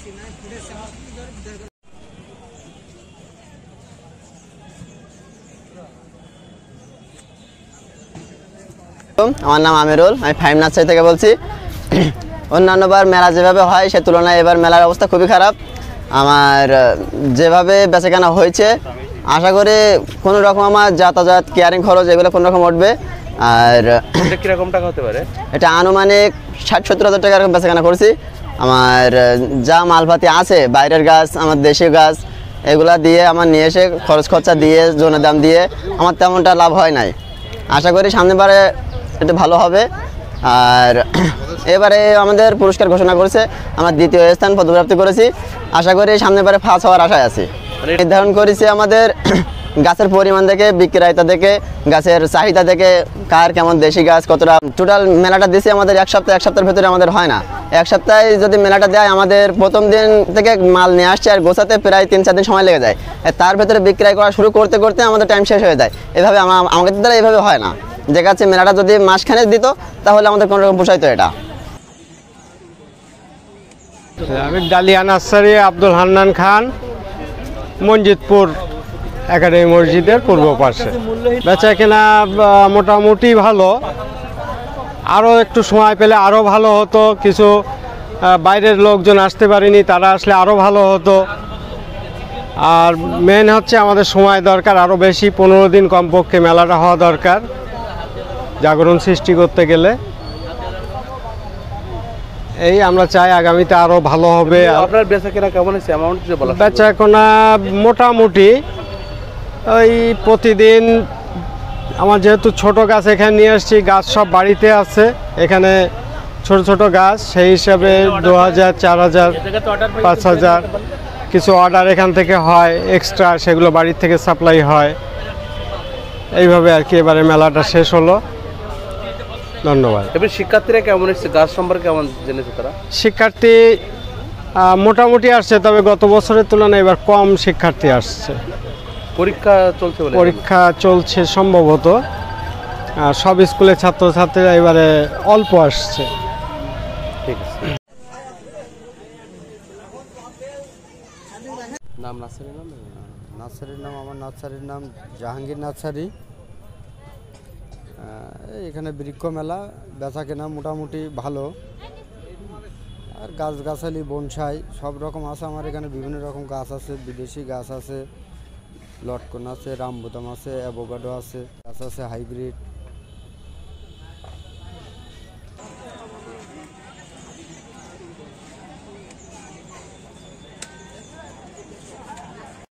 আমার নাম আমিরুল, আমি 5 নার্সারি থেকে বলছি। অন্যান্যবার মেলা যেভাবে হয় সে তুলনায় এবার মেলার অবস্থা খুবই খারাপ। আমার যেভাবে বেচাকেনা হয়েছে আশা করি কোনো রকম আমার যাতায়াত কেয়ারিং খরচ এগুলো কোনো রকম উঠবে। আর এটা কীরকম টাকা হতে পারে? এটা আনুমানিক 60-70 হাজার টাকা এরকম বেচাকেনা করছি। আমার যা মালপাতি আছে বাইরের গাছ, আমার দেশীয় গাছ, এগুলা দিয়ে আমার নিয়ে এসে খরচ খরচা দিয়ে জনের দাম দিয়ে আমার তেমনটা লাভ হয় নাই। আশা করি সামনেবারে এটা ভালো হবে। আর এবারে আমাদের পুরস্কার ঘোষণা করেছে, আমার 2য় স্থান পদপ্রাপ্তি করেছি। আশা করি সামনেবারে ফার্স্ট হওয়ার আশায় আছি। নির্ধারণ করেছি আমাদের গাছের পরিমাণ দেখে, বিক্রেতা দেখে, গাছের চাহিদা দেখে, কার কেমন দেশি গাছ কতটা। টোটাল মেলাটা দিয়েছি আমাদের এক সপ্তাহের ভেতরে আমাদের হয় না। এক সপ্তাহে যদি মেলাটা দেয় আমাদের প্রথম দিন থেকে মাল নিয়ে আসছে আর গোছাতে প্রায় 3-4 দিন সময় লেগে যায়। তার ভেতরে বিক্রয় করা শুরু করতে করতে আমাদের টাইম শেষ হয়ে যায়। এভাবে আমাদের দ্বারা এভাবে হয় না। যে গাছে মেলাটা যদি মাসখানেক দিত তাহলে আমাদের কোনো রকম পোষাইতো। এটা আমি ডালিয়া নার্সারি, আব্দুল হান্নান খান, মঞ্জিদপুর একাডেমি মসজিদের পূর্ব পাশে। বেচা কেনা মোটামুটি ভালো, আরও একটু সময় পেলে আরও ভালো হতো। কিছু বাইরের লোকজন আসতে পারেনি, তারা আসলে আরও ভালো হতো। আর মেন হচ্ছে আমাদের সময় দরকার আরও বেশি, 15 দিন কমপক্ষে মেলাটা হওয়া দরকার জাগরণ সৃষ্টি করতে গেলে। এই আমরা চাই আগামীতে আরও ভালো হবে। আপনার বেচাকেনা কেমন হয়েছে? অ্যামাউন্ট যে বলা, বেচাকেনা মোটামুটি ওই প্রতিদিন আমার যেহেতু ছোট গাছ এখানে নিয়ে আসছি, গাছ সব বাড়িতে আছে এখানে ছোট ছোট গাছ, সেই হিসাবে 2000, 4000, 5000 কিছু অর্ডার এখান থেকে হয় এক্সট্রা, সেগুলো বাড়ির থেকে সাপ্লাই হয়। এইভাবে আর কি এবারে মেলাটা শেষ হলো। ধন্যবাদ। এবার শিক্ষার্থীরা কেমন এসেছে? গাছ সম্পর্কে কেমন জেনেছে তারা? শিক্ষার্থী মোটামুটি আসছে, তবে গত বছরের তুলনায় এবার কম শিক্ষার্থী আসছে। পরীক্ষা চলছে বলে? পরীক্ষা চলছে সম্ভবত, সব স্কুলের ছাত্রছাত্রীরা এবারে অল্প আসছে। ঠিক আছে। নাম নার্সারির নাম? আমার নার্সারির নাম জাহাঙ্গীর নার্সারি। এখানে বৃক্ষ মেলা, বেচা কেনা মোটামুটি ভালো। আর গাছগাছালি, বনসাই সব রকম আছে আমার এখানে। বিভিন্ন রকম গাছ আছে, বিদেশি গাছ আছে, লটকন আছে, রামবুতাম আছে, অ্যাভোকাডো আছে, গাছ আছে হাইব্রিড।